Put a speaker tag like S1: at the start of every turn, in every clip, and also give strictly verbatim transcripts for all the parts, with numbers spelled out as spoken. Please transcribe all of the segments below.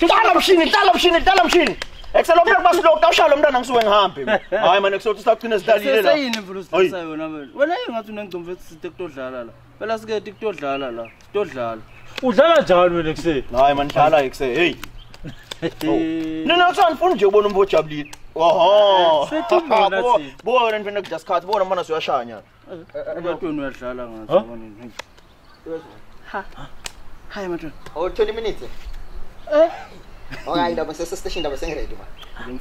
S1: Dala mshini, dala mshini, dala mshini. Excel mna basi lo kawushala umntana ngisuke ngihambe. Hayi man ekusothi sitagcina sidalile la.
S2: Seyini mfulu sithatha yona wena. Wena engathi unengicombe ethi sithe kutodlala la. Phela sike tikutodlala la. Sitodlala.
S3: Udlala njani wena ekuse?
S1: Hayi man dlala ekuse. Hey. Nina usanifuna nje ubona umbo jabulile. Oho.
S3: Sethimba nathi.
S1: Buka wena mfana just cut. Bona mbona siyashanya.
S2: Abantwana uyadlala ngathi yabona. Ha. Hayi mathu.
S4: Oh twenty minutes.
S2: Eh?
S4: Okay, ndaba sese station ndaba sengiready man.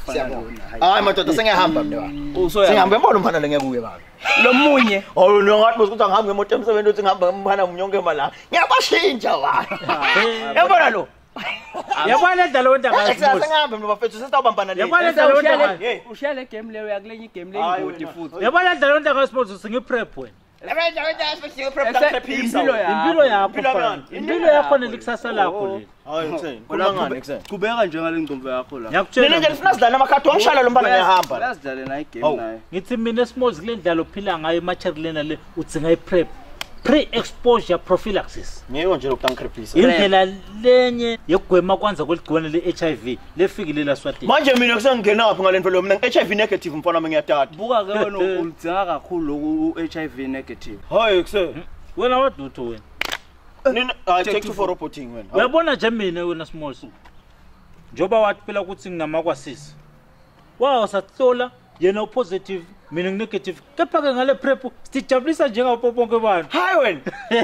S1: Hayi madoda sengiyahamba mna baba. Sengihamba embona umfana le ngeke uye baba.
S2: Lo munye.
S1: Oh no ngathi ukuthi ngihambe ngemoto emsebenzini uthi ngihamba ngimhana umnyonke mala. Ngiyabashintsha wena. Yabona lo.
S3: Yabona dala wonke
S1: akazi. Sengihamba mna bafethu sesitawubambana le.
S3: Yabona dala wonke akazi.
S2: Ushaya le game leyo yakulenye game leyo ingoti futhi.
S3: Yabona dala wonke akazi sports singe prep wena.
S1: Abenza wena asifihle prep la prepisa.
S3: Impilo yakho. Impilo yakho nelikusasa lakho le.
S1: Hayi ngitheni. Kulangani ngitheni.
S2: Qhubeka nje ngale ngcombe yakho la.
S3: Ngiyakutshela.
S1: Nina nje lifuna sidlala amakhadi wangishala lo mbana ngiyahamba.
S2: Yasidlale nayo game nayo.
S3: Ngithi mina Smalls kule ndlalo ophila ngayo imaterial le udzinga iprep. Pre-exposure prophylaxis.
S1: Ngeke nje lokhu angikrepisa.
S3: Indlela lenye yokugwema kwanza kweligciwane le-H I V lefikile la Swatini.
S1: Manje mina kusengena ngaphi ngale mfelo mina H I V negative mfana wami ngiyatata.
S2: Buka ke wena ulidzinga kakhulu loku H I V negative.
S1: Hayi kuse.
S3: Wena wadutho wena.
S1: Nina I take you for reporting wena.
S3: Uyabona nje mina wena Smalls. Njoba wathi phela ukuthi nginamakwasisi. Wow sathola yena positive mina negative kepha ke ngale prep sijabulisa njengabo bonke abantu.
S1: Hayi wena.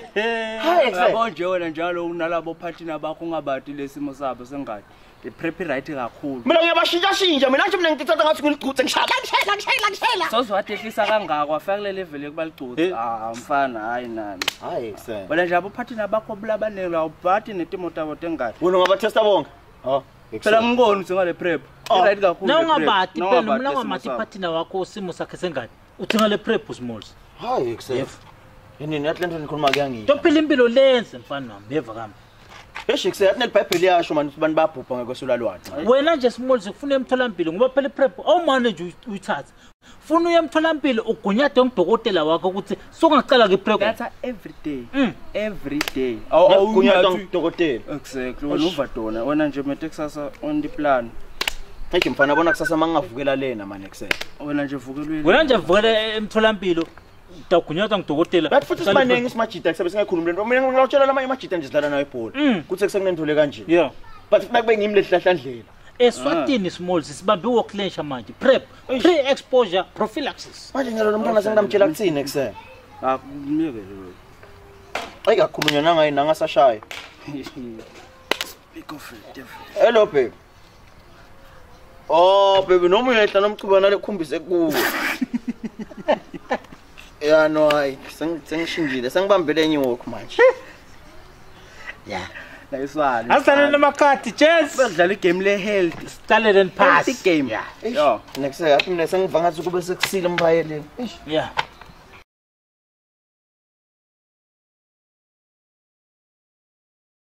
S1: Hayi
S2: yabo nje wena njalo unalabo partner bakho ungabati lesimo sabo sengadi. The prep right kakhulu.
S1: Mina ngiyabashintsha shintsha mina nje mina ngithatha ngathi ngilicuthe ngishaya ngishaya ngishaya ngishaya.
S2: Sozowatehlisa kangaka wafaka le level yokubalicuthe. Ah mfana hayi nami.
S1: Hayi kuse.
S2: Wena nje abo partner bakho bulabanele awubhati netimoto abo tengadi.
S1: Wena ungabathesta bonke. Ha.
S2: Phela ngibona ukuthi ngale prep. Right kakhulu.
S3: Na ungabati phela mina ngamathi partner wakho simo sakhe sengadi. Uthenga le prep Smalls.
S1: Hayi kuse. Yini nathi lento nikhuluma kuyangiyo.
S3: Tophila impilo lenze mfana wami beva kami.
S1: Eshikse yathi neBhayibheli yasho manje abantu bayabhubha ngekwesula lwathi.
S3: Wena nje Smalls ufuna emtholampilo ngoba phela iprep awumane nje uyithatha. Funa uyemtholampilo ugunyade ngidokotela wakho ukuthi sokungicela ngeprep.
S2: That's every day.
S3: Mm.
S2: Every day.
S1: Awugunyade ngidokotela.
S2: Exactly. Wena uvadona wena nje manje kusasa on the plan.
S1: Hayi mfana bona kusasa mangavukela lena manje kusasa.
S2: Wena nje vukelwe.
S3: Wena nje vukela emtholampilo. Dakunyata ngidokotela.
S1: Bathi futhi sibanenge isimajita kusabe singakhuluma lento. Mina ngilawutshela lama imajita nje sidlala nayo ibhola. Kuthi kusekunendole kanje.
S3: Yeah.
S1: But nakube ngimle hlahlandlela.
S3: eSwatini Smalls sibambe uklensha manje prep pre-exposure prophylaxis.
S1: Manje ngalo nomntwana sengidamtshela kuthini ekseni?
S2: Ah kumiyeke lo.
S1: Ayikakhulunywa nangayi nangasashaya.
S2: Speak of it.
S1: Hello baby. Oh baby noma uyehla nomchuba nale khumbise kuwe. Yeah no hayi sengishingile sengibambele enye walk manje. Yeah.
S2: Nayiswana.
S3: Asidlale namakhadi chess.
S2: Sidlala igame le health.
S3: Started and pass.
S2: Game.
S1: Yeah. Next yathi mina sengivanga ukuthi kube sekusile umphayeleni.
S3: Yeah.